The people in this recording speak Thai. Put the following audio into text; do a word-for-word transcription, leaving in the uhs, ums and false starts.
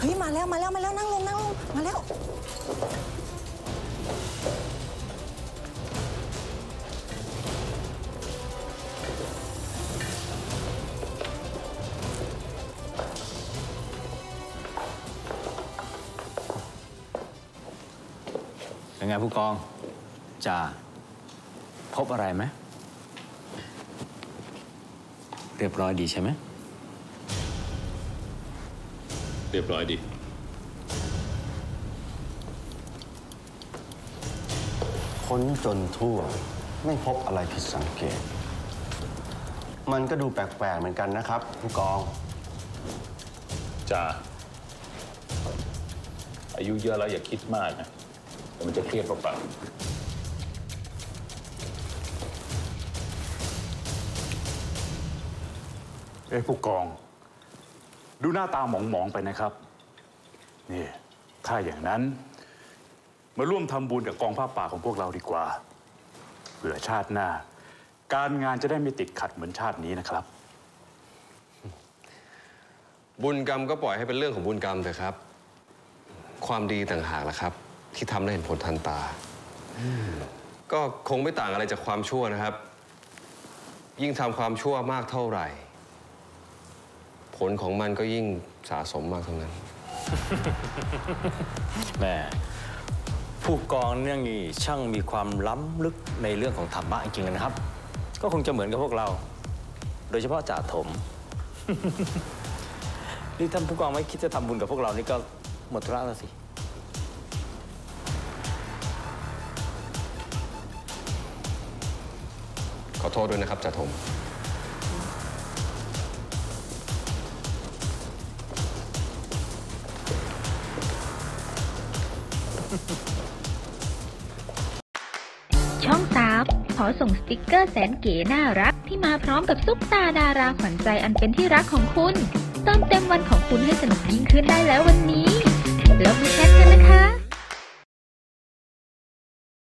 ฮ้ยมาแล้วมาแล้วมาแล้วนั่งลงนั่งลงมาแล้วเป็นไงผู้กองจ่าพบอะไรไหมเรียบร้อยดีใช่ไหมเรียบร้อยดีค้นจนทั่วไม่พบอะไรผิดสังเกตมันก็ดูแปลกๆเหมือนกันนะครับผู้กองจ่าอายุเยอะแล้วอย่าคิดมากนะแต่มันจะเครียดเปล่าๆเอ้ผู้กองดูหน้าตาหมองๆไปนะครับนี่ถ้าอย่างนั้นมาร่วมทำบุญกับกองผ้าป่าของพวกเราดีกว่าเผื่อชาติหน้าการงานจะได้ไม่ติดขัดเหมือนชาตินี้นะครับบุญกรรมก็ปล่อยให้เป็นเรื่องของบุญกรรมเถอะครับความดีต่างหากล่ะครับที่ทำได้เห็นผลทันตาก็คงไม่ต่างอะไรจากความชั่วนะครับยิ่งทำความชั่วมากเท่าไหร่ผลของมันก็ยิ่งสะสมมากเท่านั้นแม่ผู้กองเนี่ยนี่ช่างมีความล้ำลึกในเรื่องของธรรมะจริงๆนะครับก็คงจะเหมือนกับพวกเราโดยเฉพาะจ่าถม นี่ท่านผู้กองไม่คิดจะทำบุญกับพวกเรานี่ก็หมดธุระแล้วสิขอโทษด้วยนะครับจ่าถมช่องสามขอส่งสติกเกอร์แสนเก๋น่ารักที่มาพร้อมกับซุปตาดาราขวัญใจอันเป็นที่รักของคุณเติมเต็มวันของคุณให้สนุกยิ่งขึ้นได้แล้ววันนี้แล้วมาแชทกันนะคะ